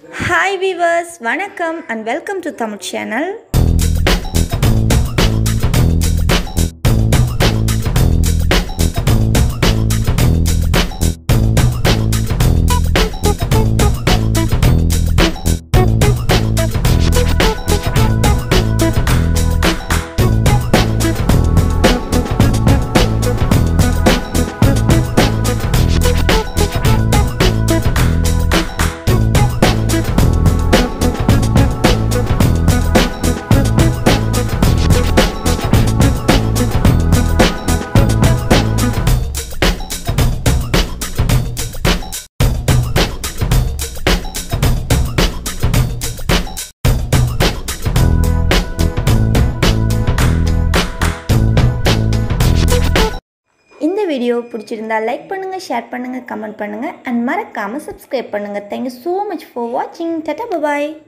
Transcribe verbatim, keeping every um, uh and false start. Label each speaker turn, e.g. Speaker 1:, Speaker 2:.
Speaker 1: Hi viewers, vanakkam and welcome to Tamil channel. இந்த video பிடிச்சிருந்தா like பண்ணுங்க, share பண்ணுங்க, கமெண்ட் பண்ணுங்க and மறக்காம subscribe பண்ணுங்க. Thank you so much for watching. Tata bye bye.